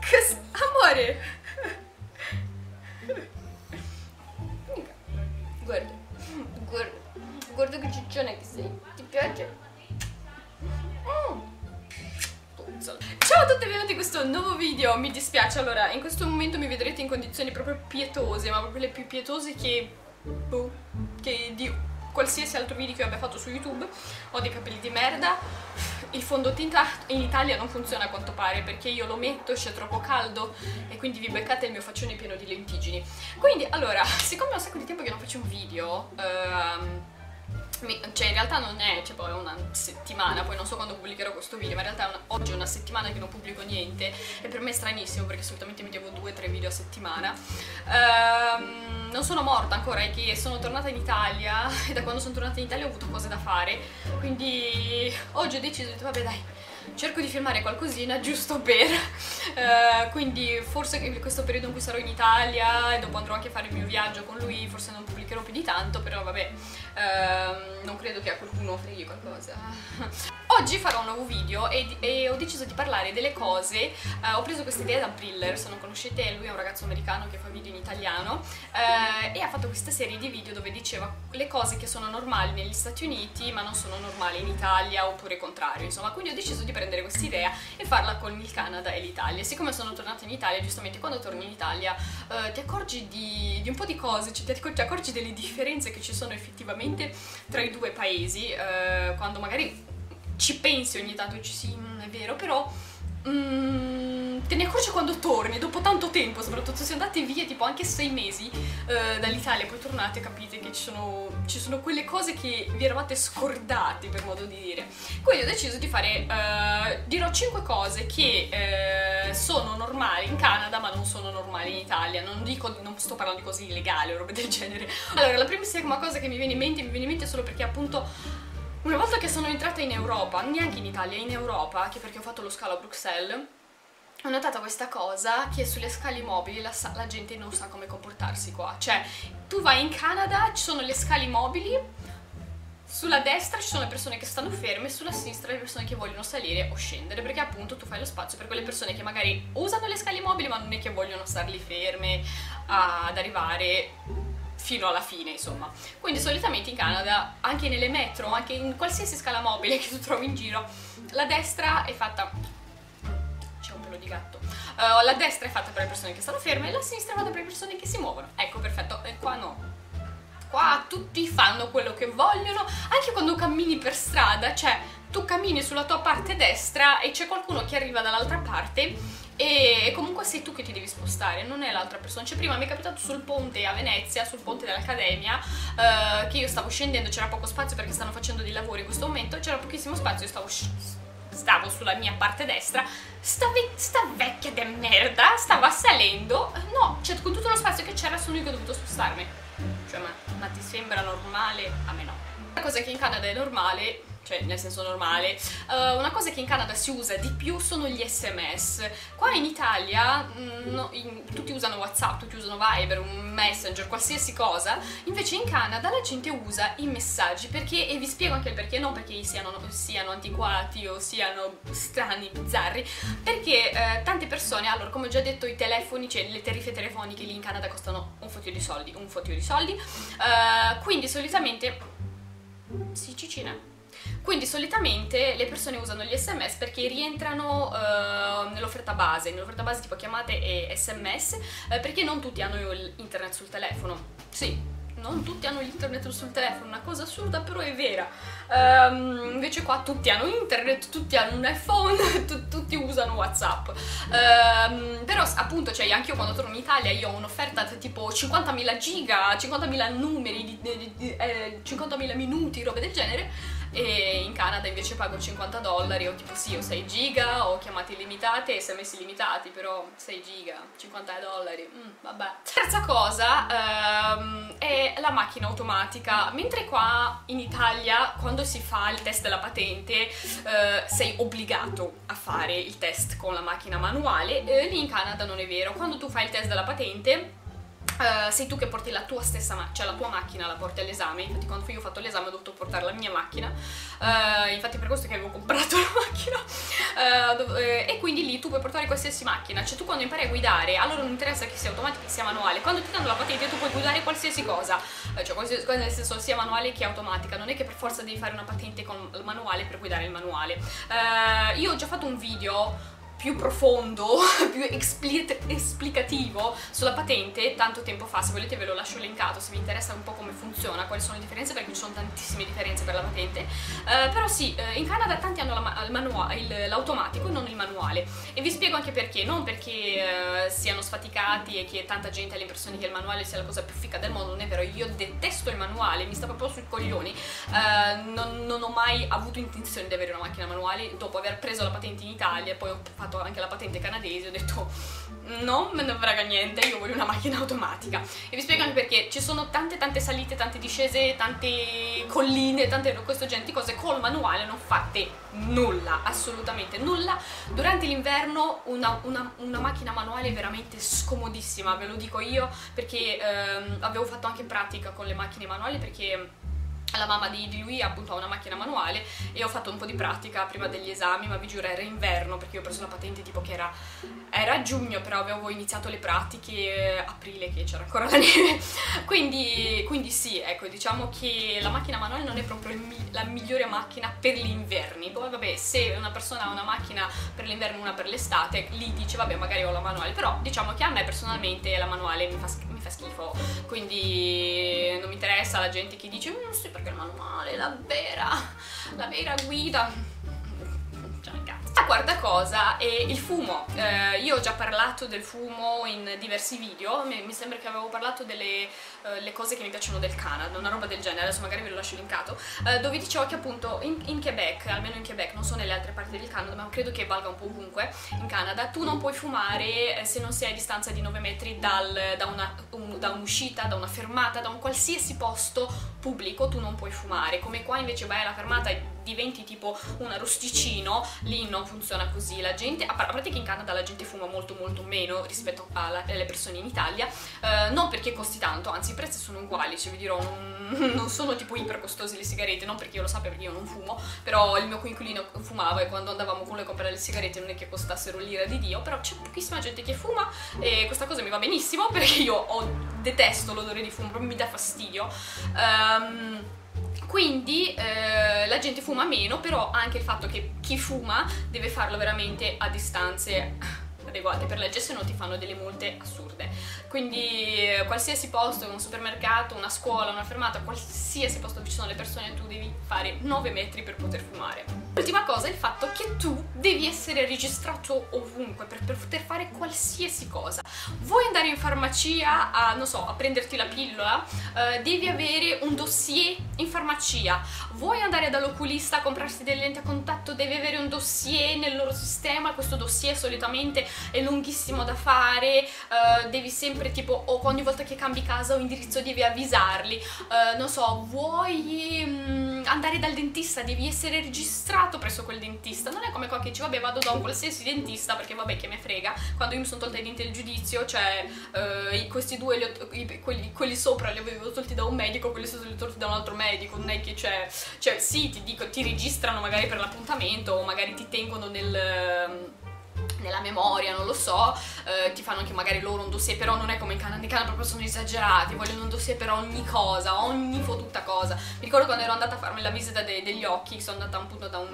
Amore! Guarda, guarda, guarda che ciccione che sei. Ti piace? Ciao a tutti e benvenuti in questo nuovo video. Mi dispiace, allora, in questo momento mi vedrete in condizioni proprio pietose, ma proprio le più pietose che di qualsiasi altro video che io abbia fatto su YouTube. Ho dei capelli di merda. Il fondotinta in Italia non funziona a quanto pare, perché io lo metto, c'è troppo caldo e quindi vi beccate il mio faccione pieno di lentiggini. Quindi, allora, siccome ho un sacco di tempo che non faccio un video, cioè in realtà non è, cioè poi è una settimana, poi non so quando pubblicherò questo video, ma in realtà oggi è una settimana che non pubblico niente e per me è stranissimo perché solitamente mettevo 2-3 video a settimana. Non sono morta ancora, è che sono tornata in Italia e da quando sono tornata in Italia ho avuto cose da fare, quindi oggi ho deciso, vabbè dai, cerco di filmare qualcosina giusto per quindi forse in questo periodo in cui sarò in Italia e dopo andrò anche a fare il mio viaggio con lui forse non pubblicherò più di tanto, però vabbè, non credo che a qualcuno freghi qualcosa. Oggi farò un nuovo video e ho deciso di parlare delle cose, ho preso questa idea da Briller, se non conoscete lui è un ragazzo americano che fa video in italiano e ha fatto questa serie di video dove diceva le cose che sono normali negli Stati Uniti ma non sono normali in Italia oppure contrario, insomma, quindi ho deciso di prendere questa idea e farla con il Canada e l'Italia. Siccome sono tornata in Italia, giustamente quando torni in Italia ti accorgi di un po' di cose, cioè ti accorgi delle differenze che ci sono effettivamente tra i due paesi, quando magari ci pensi ogni tanto e dici sì, è vero, però te ne accorgi quando torni, dopo tanto tempo, soprattutto se andate via tipo anche 6 mesi dall'Italia e poi tornate, capite che ci sono quelle cose che vi eravate scordati, per modo di dire. Quindi ho deciso di fare, dirò 5 cose che sono normali in Canada ma non sono normali in Italia. Non sto parlando di cose illegali o robe del genere. Allora, la primissima cosa che mi viene in mente solo perché appunto una volta che sono entrata in Europa, neanche in Italia, in Europa, che perché ho fatto lo scalo a Bruxelles, ho notato questa cosa, che sulle scale mobili la gente non sa come comportarsi qua. Cioè, tu vai in Canada, ci sono le scale mobili, sulla destra ci sono le persone che stanno ferme, sulla sinistra le persone che vogliono salire o scendere, perché appunto tu fai lo spazio per quelle persone che magari usano le scale mobili ma non è che vogliono star lì ferme ad arrivare fino alla fine, insomma. Quindi solitamente in Canada, anche nelle metro, anche in qualsiasi scala mobile che tu trovi in giro, la destra è fatta... c'è un pelo di gatto. La destra è fatta per le persone che stanno ferme e la sinistra è fatta per le persone che si muovono. Ecco, perfetto. E qua no. Qua tutti fanno quello che vogliono, anche quando cammini per strada, cioè tu cammini sulla tua parte destra e c'è qualcuno che arriva dall'altra parte e comunque sei tu che ti devi spostare, non è l'altra persona. Cioè prima mi è capitato sul ponte a Venezia, sul ponte dell'Accademia, che io stavo scendendo, c'era poco spazio perché stanno facendo dei lavori in questo momento, c'era pochissimo spazio, io stavo sulla mia parte destra, sta vecchia de merda stava salendo, no, cioè con tutto lo spazio che c'era sono io che ho dovuto spostarmi. Cioè ma ti sembra normale? A me no. Una cosa che in Canada è normale, cioè nel senso normale, una cosa che in Canada si usa di più sono gli SMS. Qua in Italia tutti usano WhatsApp, tutti usano Viber, un Messenger, qualsiasi cosa, invece in Canada la gente usa i messaggi perché, e vi spiego anche il perché, non perché siano antiquati o siano strani, bizzarri, perché tante persone, allora come ho già detto i telefoni, cioè le tariffe telefoniche lì in Canada costano un fottio di soldi, quindi solitamente... sì, cicina. Quindi solitamente le persone usano gli SMS perché rientrano nell'offerta base tipo chiamate e SMS, perché non tutti hanno internet sul telefono. Sì, non tutti hanno l'internet sul telefono, una cosa assurda però è vera. Invece qua tutti hanno internet, tutti hanno un iPhone, tutti usano WhatsApp. Però appunto, cioè anche io quando torno in Italia io ho un'offerta tipo 50.000 giga, 50.000 numeri, 50.000 minuti, robe del genere. E in Canada invece pago $50 o tipo sì, o 6 giga o chiamate illimitate e SMS illimitati, però 6 giga, $50, vabbè. Terza cosa è la macchina automatica. Mentre qua in Italia quando si fa il test della patente sei obbligato a fare il test con la macchina manuale, lì in Canada non è vero. Quando tu fai il test della patente sei tu che porti la tua stessa cioè la tua macchina la porti all'esame. Infatti quando io ho fatto l'esame ho dovuto portare la mia macchina, infatti per questo che avevo comprato la macchina, e quindi lì tu puoi portare qualsiasi macchina. Cioè tu quando impari a guidare, allora non interessa che sia automatica che sia manuale, quando ti danno la patente tu puoi guidare qualsiasi cosa, cioè qualsiasi cosa, nel senso sia manuale che automatica, non è che per forza devi fare una patente con il manuale per guidare il manuale. Io ho già fatto un video più profondo, più esplicativo sulla patente tanto tempo fa, se volete ve lo lascio linkato se vi interessa un po' come funziona, quali sono le differenze, perché ci sono tantissime differenze per la patente. Però sì, in Canada tanti hanno l'automatico e non il manuale, e vi spiego anche perché. Non perché siano sfaticati e che tanta gente ha l'impressione che il manuale sia la cosa più fica del mondo, non è vero, io detesto il manuale, mi sta proprio sui coglioni. Non ho mai avuto intenzione di avere una macchina manuale. Dopo aver preso la patente in Italia e poi ho fatto anche la patente canadese, ho detto non me ne frega niente, io voglio una macchina automatica. E vi spiego anche perché: ci sono tante salite, tante discese, tante colline, tante questo genere di cose. Col manuale non fate nulla, assolutamente nulla. Durante l'inverno una macchina manuale è veramente scomodissima, ve lo dico io, perché avevo fatto anche pratica con le macchine manuali, perché la mamma di lui appunto ha una macchina manuale e ho fatto un po' di pratica prima degli esami, ma vi giuro era inverno, perché io ho preso la patente tipo che era giugno, però avevo iniziato le pratiche aprile, che c'era ancora la neve. Quindi sì, ecco, diciamo che la macchina manuale non è proprio la migliore macchina per gli inverni. Poi vabbè, se una persona ha una macchina per l'inverno e una per l'estate, lì dice vabbè magari ho la manuale, però diciamo che a me personalmente la manuale mi fa schifo, quindi non mi interessa la gente che dice sì perché il manuale, la vera guida. La quarta cosa è il fumo. Io ho già parlato del fumo in diversi video, mi sembra che avevo parlato delle le cose che mi piacciono del Canada, una roba del genere, adesso magari ve lo lascio linkato, dove dicevo che appunto in Quebec, almeno in Quebec, non so nelle altre parti del Canada, ma credo che valga un po' ovunque in Canada, tu non puoi fumare se non sei a distanza di 9 metri da un'uscita, da una fermata, da un qualsiasi posto pubblico, tu non puoi fumare. Come qua invece vai alla fermata e diventi tipo un arrosticino, lì non funziona così. La gente, a parte che in Canada la gente fuma molto meno rispetto alle persone in Italia, non perché costi tanto, anzi i prezzi sono uguali, cioè vi dirò, non sono tipo iper costosi le sigarette, non perché io lo sappia, perché io non fumo, però il mio coinquilino fumava e quando andavamo con lui a comprare le sigarette non è che costassero l'ira di Dio, però c'è pochissima gente che fuma e questa cosa mi va benissimo, perché io detesto l'odore di fumo, proprio mi dà fastidio. Quindi la gente fuma meno, però anche il fatto che chi fuma deve farlo veramente a distanze adeguate per legge, se no ti fanno delle multe assurde. Quindi qualsiasi posto, un supermercato, una scuola, una fermata, qualsiasi posto dove ci sono le persone, tu devi fare 9 metri per poter fumare. L'ultima cosa è il fatto che tu devi essere registrato ovunque per poter fare qualsiasi cosa. Vuoi andare in farmacia a, non so, a prenderti la pillola? Devi avere un dossier in farmacia. Vuoi andare dall'oculista a comprarsi delle lenti a contatto? Devi avere un dossier nel loro sistema. Questo dossier solitamente è lunghissimo da fare, devi sempre tipo, o ogni volta che cambi casa o indirizzo devi avvisarli. Non so, vuoi andare dal dentista, devi essere registrato presso quel dentista. Non è come qua che dici vabbè vado da un qualsiasi dentista perché vabbè che me frega. Quando io mi sono tolta i denti del giudizio, cioè questi due quelli sopra li avevo tolti da un medico, quelli sotto li ho tolti da un altro medico. Non è che cioè sì, ti dico, ti registrano magari per l'appuntamento o magari ti tengono nella memoria, non lo so, ti fanno anche magari loro un dossier, però non è come in Canada proprio sono esagerati, vogliono un dossier per ogni cosa, ogni fottuta cosa. Mi ricordo quando ero andata a farmi la visita degli occhi, sono andata appunto da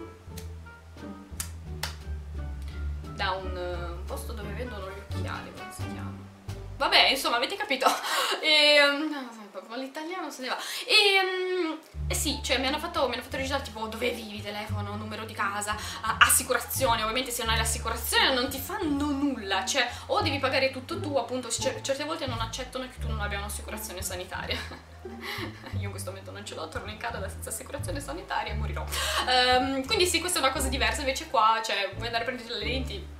un posto dove vendono gli occhiali, come si chiama? Vabbè, insomma, avete capito? L'italiano se ne va. E sì, cioè mi hanno fatto registrare tipo dove vivi, telefono, numero di casa, assicurazione. Ovviamente se non hai l'assicurazione non ti fanno nulla, cioè o devi pagare tutto tu, appunto certe volte non accettano che tu non abbia un'assicurazione sanitaria. Io in questo momento non ce l'ho, torno in Canada senza assicurazione sanitaria e morirò. Quindi sì, questa è una cosa diversa. Invece qua, cioè, vuoi andare a prendere le lenti?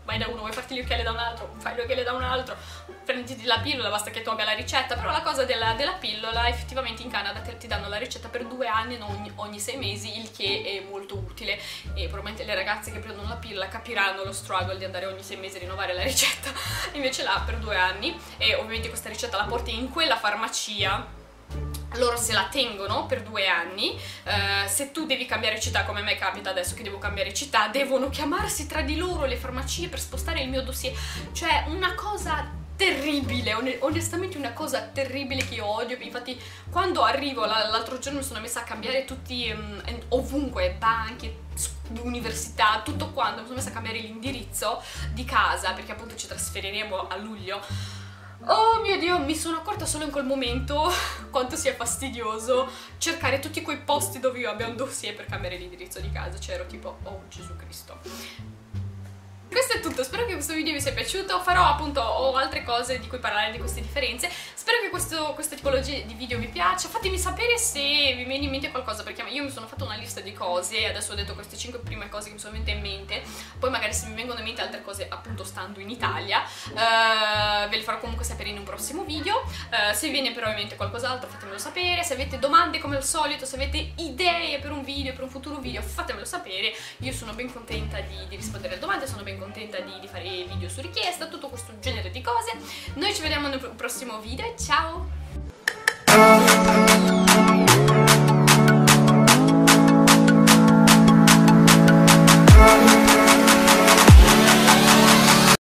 vai da uno, vuoi farti gli occhiali da un altro, fai gli occhiali da un altro, prenditi la pillola, basta che tu abbia la ricetta. Però la cosa della pillola, effettivamente in Canada ti danno la ricetta per 2 anni, non ogni 6 mesi, il che è molto utile, e probabilmente le ragazze che prendono la pillola capiranno lo struggle di andare ogni 6 mesi a rinnovare la ricetta. Invece là per 2 anni, e ovviamente questa ricetta la porti in quella farmacia, loro se la tengono per 2 anni. Se tu devi cambiare città, come a me capita adesso che devo cambiare città, devono chiamarsi tra di loro le farmacie per spostare il mio dossier. Cioè una cosa terribile, onestamente una cosa terribile che io odio. Infatti quando arrivo, l'altro giorno mi sono messa a cambiare tutti, ovunque, banche, università, tutto quanto, mi sono messa a cambiare l'indirizzo di casa, perché appunto ci trasferiremo a luglio. Oh mio Dio, mi sono accorta solo in quel momento quanto sia fastidioso cercare tutti quei posti dove io abbia un dossier per cambiare l'indirizzo di casa. Cioè ero tipo, oh Gesù Cristo. Questo è tutto, spero che questo video vi sia piaciuto. Farò appunto altre cose di cui parlare di queste differenze. Spero che questa tipologia di video vi piaccia. Fatemi sapere se vi viene in mente qualcosa, perché io mi sono fatta una lista di cose e adesso ho detto queste 5 prime cose che mi sono venute in mente. Poi magari se mi vengono in mente altre cose, appunto stando in Italia, ve le farò comunque sapere in un prossimo video. Se vi viene però in mente qualcos'altro, fatemelo sapere. Se avete domande come al solito, se avete idee per un video, per un futuro video, fatemelo sapere. Io sono ben contenta di rispondere alle domande, sono ben contenta di fare video su richiesta, tutto questo genere di cose. Noi ci vediamo nel prossimo video, ciao!